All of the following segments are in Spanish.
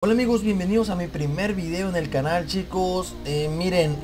Hola amigos, bienvenidos a mi primer video en el canal, chicos. Miren,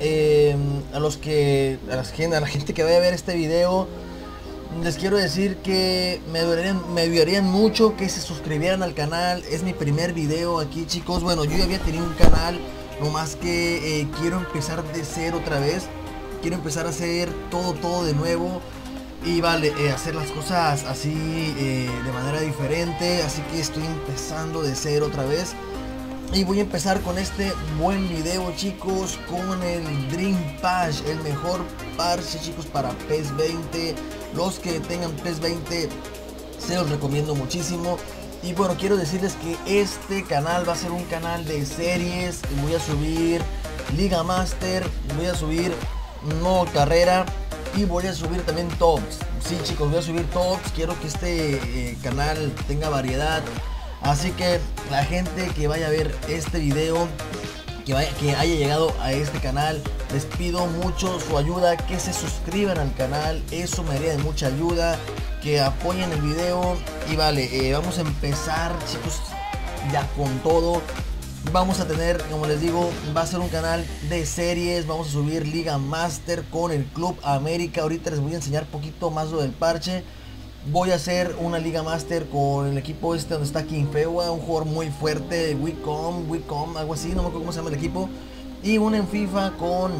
a la gente que vaya a ver este video, les quiero decir que me ayudarían mucho que se suscribieran al canal. Es mi primer video aquí, chicos. Bueno, yo ya había tenido un canal, no más que quiero empezar de cero otra vez. Quiero empezar a hacer todo de nuevo. Y vale, hacer las cosas así de manera diferente. Así que estoy empezando de cero otra vez. Y voy a empezar con este buen video, chicos, con el Dream Patch, el mejor parche, chicos, para PES 20. Los que tengan PES 20 se los recomiendo muchísimo. Y bueno, quiero decirles que este canal va a ser un canal de series. Voy a subir Liga Master, voy a subir no carrera y voy a subir también tops. Sí, chicos, voy a subir tops. Quiero que este canal tenga variedad. Así que la gente que vaya a ver este video, que haya llegado a este canal, les pido mucho su ayuda, que se suscriban al canal, eso me haría de mucha ayuda, que apoyen el video. Y vale, vamos a empezar, chicos, ya con todo. Vamos a tener, como les digo, va a ser un canal de series. Vamos a subir Liga Master con el Club América. Ahorita les voy a enseñar poquito más lo del parche. Voy a hacer una Liga Master con el equipo este donde está King Fewa, un jugador muy fuerte, Wicom, algo así, no me acuerdo cómo se llama el equipo. Y una en FIFA con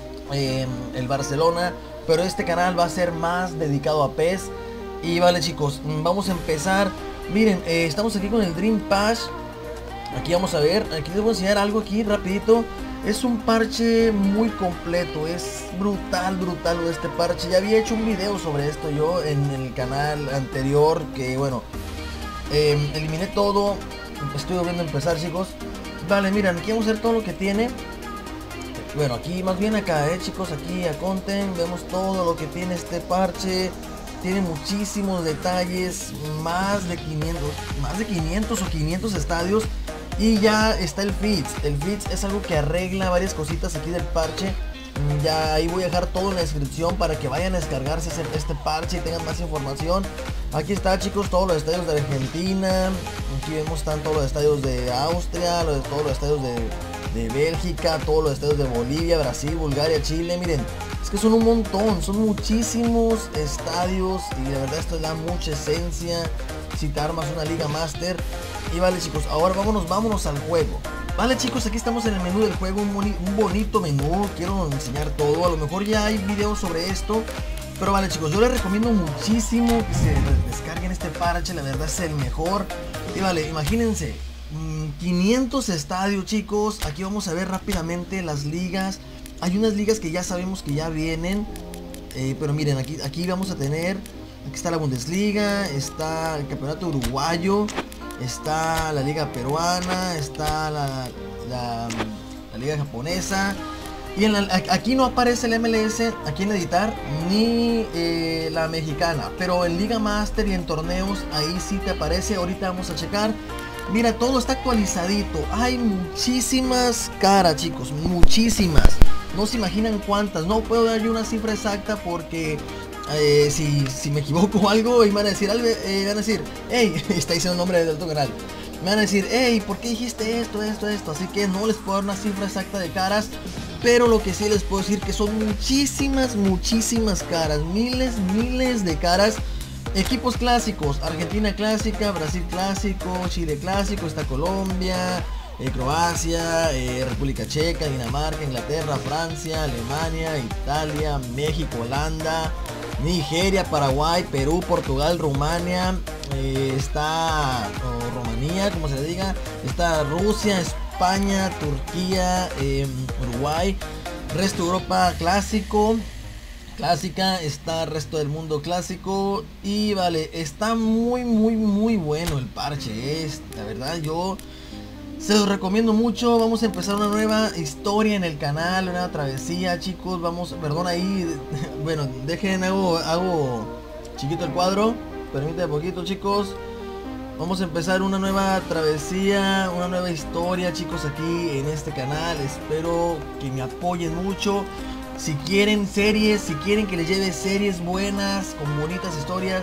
el Barcelona. Pero este canal va a ser más dedicado a PES. Y vale, chicos, vamos a empezar. Miren, estamos aquí con el Dream Pass. Aquí vamos a ver, aquí les voy a enseñar algo aquí rapidito. Es un parche muy completo, es brutal lo de este parche. Ya había hecho un video sobre esto yo en el canal anterior, que bueno, eliminé todo. Estoy volviendo a empezar, chicos. Vale, miren, aquí vamos a ver todo lo que tiene. Bueno, aquí más bien acá, chicos, aquí a Content vemos todo lo que tiene este parche. Tiene muchísimos detalles, más de 500 o 500 estadios. Y ya está el Fits. El Fits es algo que arregla varias cositas aquí del parche. Ya ahí voy a dejar todo en la descripción para que vayan a descargarse este parche y tengan más información. Aquí está, chicos, todos los estadios de Argentina. Aquí vemos están todos los estadios de Austria, todos los estadios de Bélgica, todos los estadios de Bolivia, Brasil, Bulgaria, Chile. Miren, es que son un montón, son muchísimos estadios. Y la verdad esto le da mucha esencia si te armas una Liga Master. Y vale, chicos, ahora vámonos al juego. Vale, chicos, aquí estamos en el menú del juego, un bonito menú. Quiero enseñar todo, a lo mejor ya hay videos sobre esto, pero vale, chicos, yo les recomiendo muchísimo que se descarguen este parche. La verdad es el mejor. Y vale, imagínense, 500 estadios, chicos. Aquí vamos a ver rápidamente las ligas. Hay unas ligas que ya sabemos que ya vienen, pero miren, aquí vamos a tener, aquí está la Bundesliga, está el campeonato uruguayo, está la liga peruana, está la liga japonesa. Y aquí no aparece el MLS, aquí en editar, ni la mexicana. Pero en Liga Master y en torneos, ahí sí te aparece. Ahorita vamos a checar. Mira, todo está actualizadito. Hay muchísimas caras, chicos, muchísimas. No se imaginan cuántas. No puedo darle una cifra exacta porque si me equivoco o algo, y me van a decir, hey, está diciendo el nombre del otro canal. Me van a decir, hey, ¿por qué dijiste esto? Así que no les puedo dar una cifra exacta de caras. Pero lo que sí les puedo decir que son muchísimas caras. Miles de caras. Equipos clásicos: Argentina clásica, Brasil clásico, Chile clásico, está Colombia, Croacia, República Checa, Dinamarca, Inglaterra, Francia, Alemania, Italia, México, Holanda, Nigeria, Paraguay, Perú, Portugal, Rumania, está Rumanía, como se le diga, está Rusia, España, Turquía, Uruguay, resto de Europa clásico, clásica, está el resto del mundo clásico. Y vale, está muy bueno el parche, la verdad yo se los recomiendo mucho. Vamos a empezar una nueva historia en el canal, una nueva travesía, chicos. Vamos, perdón ahí, bueno, dejen, hago chiquito el cuadro, permítanme poquito, chicos. Vamos a empezar una nueva travesía, una nueva historia, chicos, aquí en este canal. Espero que me apoyen mucho. Si quieren series, si quieren que les lleve series buenas, con bonitas historias,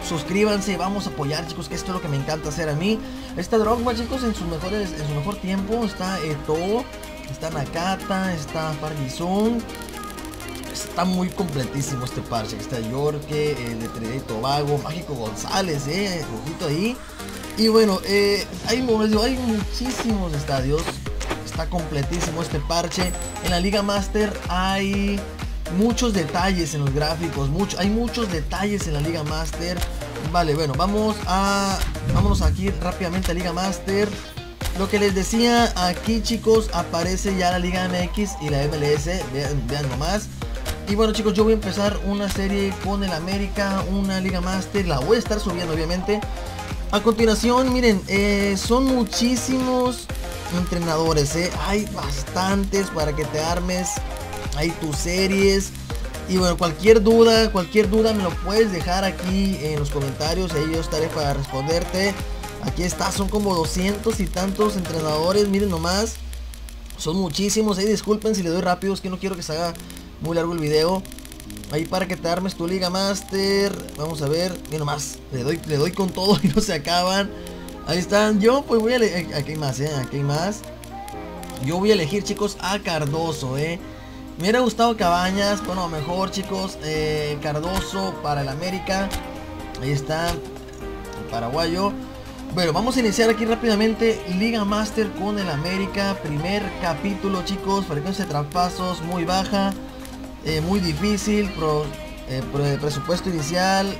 suscríbanse, vamos a apoyar, chicos, que esto es lo que me encanta hacer a mí. Está Drogba, chicos, en su mejor tiempo. Está Eto'o, está Nakata, está Parkinson. Está muy completísimo este parche. Está Yorke, de Trinidad y Tobago, Mágico González, ojito ahí. Y bueno, hay muchísimos estadios. Está completísimo este parche. En la Liga Master hay muchos detalles en los gráficos. Hay muchos detalles en la Liga Master. Vale, bueno, vámonos aquí rápidamente a Liga Master. Lo que les decía, aquí, chicos, aparece ya la Liga MX y la MLS. Vean nomás. Y bueno, chicos, yo voy a empezar una serie con el América, una Liga Master. La voy a estar subiendo, obviamente. A continuación, miren, son muchísimos entrenadores, hay bastantes para que te armes ahí tus series. Y bueno, cualquier duda me lo puedes dejar aquí en los comentarios, ahí yo estaré para responderte. Aquí está, son como 200 y tantos entrenadores, miren nomás, son muchísimos. Ahí disculpen si le doy rápido, es que no quiero que se haga muy largo el video. Ahí para que te armes tu Liga Master. Vamos a ver, miren nomás, le doy con todo y no se acaban. Ahí están. Yo pues voy a elegir, aquí hay más, aquí hay más. Yo voy a elegir, chicos, a Cardoso, Me hubiera gustado Cabañas, bueno, mejor, chicos, Cardoso para el América. Ahí está, el paraguayo. Bueno, vamos a iniciar aquí rápidamente Liga Master con el América. Primer capítulo, chicos, frecuencia de traspasos muy baja, muy difícil, presupuesto inicial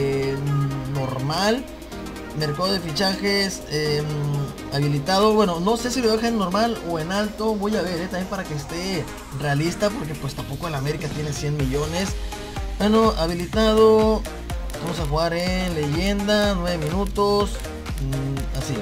normal. Mercado de fichajes habilitado. Bueno, no sé si lo dejan en normal o en alto. Voy a ver, también para que esté realista, porque pues tampoco el América tiene 100 millones. Bueno, habilitado. Vamos a jugar en leyenda, 9 minutos. Así.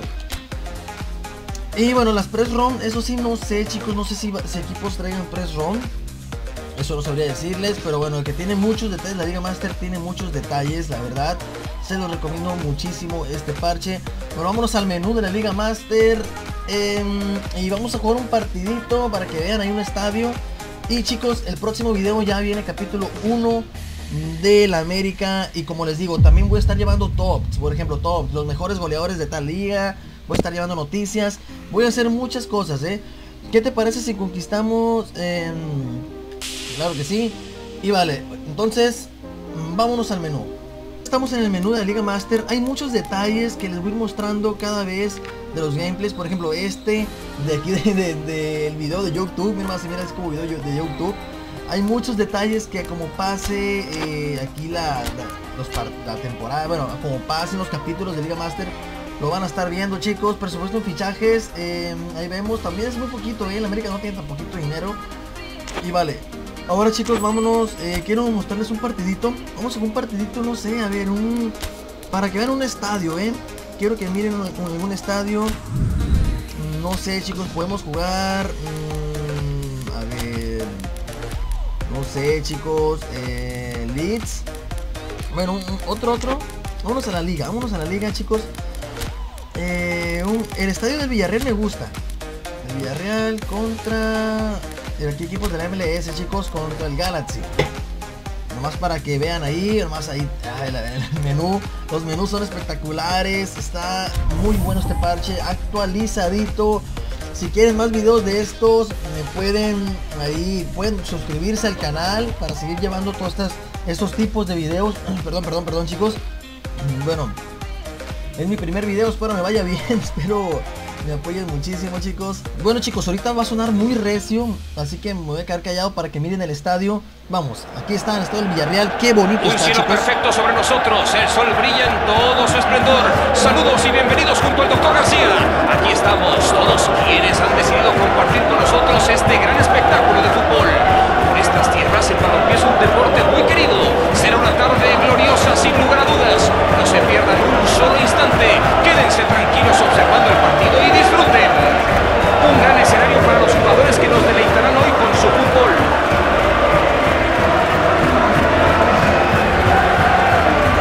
Y bueno, las press run, eso sí no sé, chicos. No sé si equipos traigan press run. Eso no sabría decirles, pero bueno, el que tiene muchos detalles, la Liga Master tiene muchos detalles, la verdad. Se lo recomiendo muchísimo este parche. Bueno, vámonos al menú de la Liga Master. Y vamos a jugar un partidito para que vean ahí un estadio. Y chicos, el próximo video ya viene capítulo 1 de la América. Y como les digo, también voy a estar llevando tops. Por ejemplo, tops, los mejores goleadores de tal liga. Voy a estar llevando noticias. Voy a hacer muchas cosas, ¿Qué te parece si conquistamos? Claro que sí. Y vale, entonces vámonos al menú. Estamos en el menú de la Liga Master. Hay muchos detalles que les voy mostrando cada vez de los gameplays. Por ejemplo, este de aquí del video de YouTube. Mira, es como video de YouTube. Hay muchos detalles que como pase aquí la temporada, bueno, como pasen los capítulos de Liga Master, lo van a estar viendo, chicos. Presupuesto en fichajes, ahí vemos, también es muy poquito, el América no tiene tan poquito dinero. Y vale, ahora, chicos, vámonos. Quiero mostrarles un partidito. Vamos a un partidito, no sé, a ver, para que vean un estadio, Quiero que miren un estadio. No sé, chicos, podemos jugar. A ver, no sé, chicos, Leeds. Bueno, otro. Vámonos a la liga, chicos. El estadio del Villarreal me gusta. El Villarreal contra aquí equipos de la MLS, chicos, contra el Galaxy. Nomás para que vean ahí, nomás ahí el menú. Los menús son espectaculares. Está muy bueno este parche, actualizadito. Si quieren más videos de estos, pueden suscribirse al canal para seguir llevando todos estos tipos de videos. Perdón, chicos. Bueno, es mi primer video, espero me vaya bien. Espero me apoyen muchísimo, chicos. Bueno, chicos, ahorita va a sonar muy recio, así que me voy a quedar callado para que miren el estadio. Vamos, aquí está el estadio del Villarreal. Qué bonito está, cielo, chicos. Perfecto sobre nosotros, el sol brilla en todo su esplendor. Saludos y bienvenidos junto al Dr. García. Aquí estamos, todos quienes han decidido compartir con nosotros este gran espectáculo de fútbol. Por estas tierras el balompié es un deporte muy querido. Será una tarde gloriosa sin lugar a dudas. No se pierdan un solo instante. Quédense tranquilos observando el partido y disfruten. Un gran escenario para los jugadores que nos deleitarán hoy con su fútbol.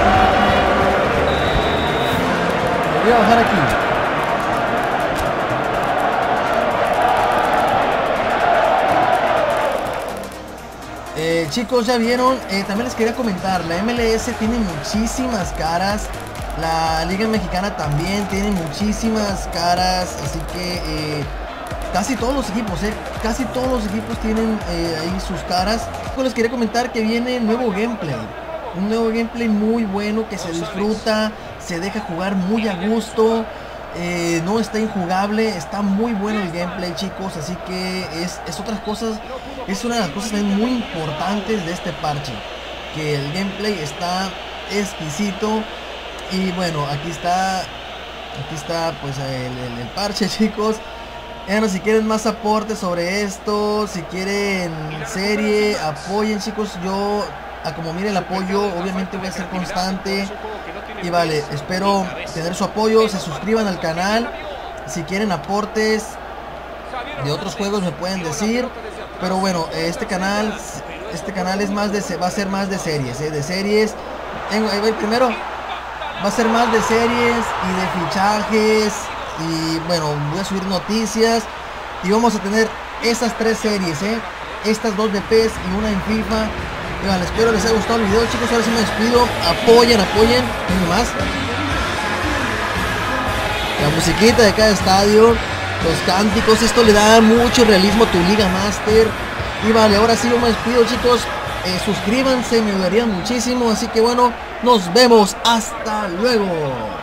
Voy a bajar aquí. chicos, ya vieron, también les quería comentar, la MLS tiene muchísimas caras, la Liga Mexicana también tiene muchísimas caras, así que casi todos los equipos, casi todos los equipos tienen ahí sus caras. Pues les quería comentar que viene nuevo gameplay, un nuevo gameplay muy bueno que se disfruta, se deja jugar muy a gusto. No está injugable, está muy bueno el gameplay, chicos, así que es otras cosas, es una de las cosas también muy importantes de este parche, que el gameplay está exquisito. Y bueno, aquí está pues el parche, chicos. Bueno, si quieren más aportes sobre esto, si quieren serie, apoyen, chicos. Yo, como miren el apoyo, obviamente voy a ser constante. Y vale, espero tener su apoyo, se suscriban al canal. Si quieren aportes de otros juegos me pueden decir. Pero bueno, este canal es más de, va a ser más de series, de series. Primero va a ser más de series y de fichajes. Y bueno, voy a subir noticias. Y vamos a tener esas 3 series, estas 2 de PES y una en FIFA. Y vale, espero les haya gustado el video, chicos. Ahora sí me despido. Apoyen. Y más. La musiquita de cada estadio, los cánticos, esto le da mucho realismo a tu Liga Master. Y vale, ahora sí yo me despido, chicos. Suscríbanse, me ayudarían muchísimo. Así que bueno, nos vemos. Hasta luego.